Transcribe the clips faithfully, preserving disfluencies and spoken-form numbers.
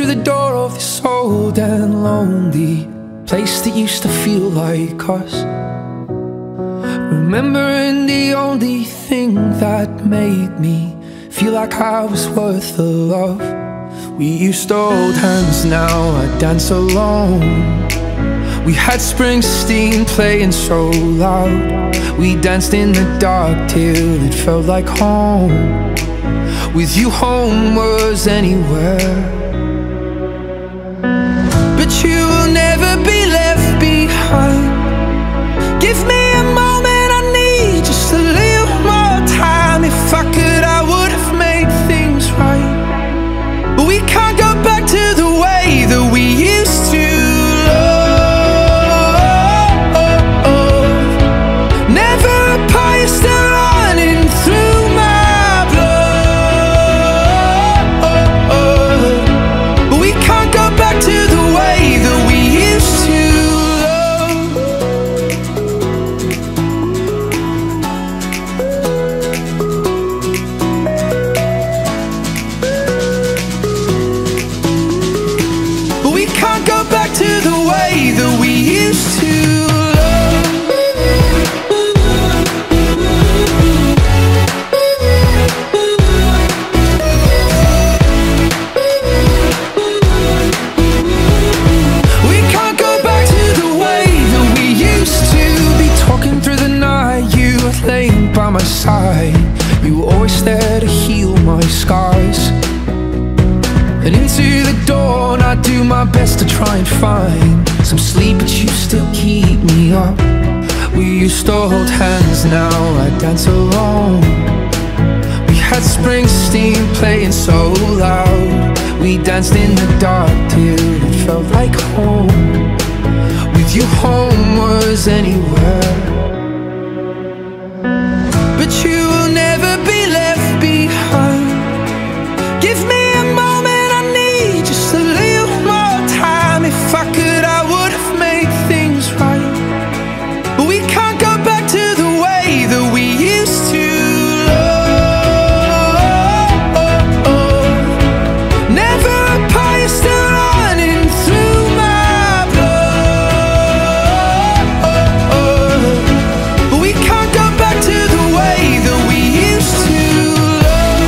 through the door of this old and lonely place that used to feel like us, remembering the only thing that made me feel like I was worth the love. We used to hold hands, now I dance alone. We had Springsteen playing so loud. We danced in the dark till it felt like home. With you, home was anywhere. But you will never be left behind. Give me a moment, I need just a little more time. If I could, I would have made things right. But we can't go back to the way that we used to love. Never apart, you're still running through my blood. But we can't go back to the way that we used to love. But we can't go back to the way that we used to love. We can't go back to the way that we used to be. Talking through the night, you were laying by my side. You were always there to heal my scars. And into the dawn, I do my best to try and find some sleep, but you still keep me up. We used to hold hands, now I dance alone. We had Springsteen playing so loud. We danced in the dark till it felt like home. With you, home was anywhere. But you will never be left behind. Give me a moment, I need just a little more time. If I could, I would have made things right. But we can't go back to the way that we used to love. Never apart, you're still running through my blood. But we can't go back to the way that we used to love.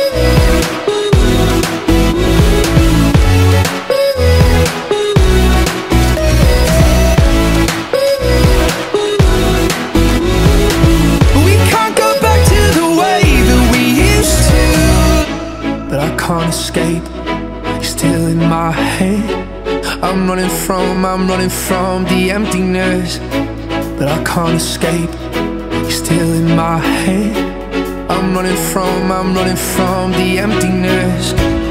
But we can't go back to the way that we used to. But I can't escape, you're still in my head. I'm running from, I'm running from the emptiness. But I can't escape, you're still in my head. I'm running from, I'm running from the emptiness.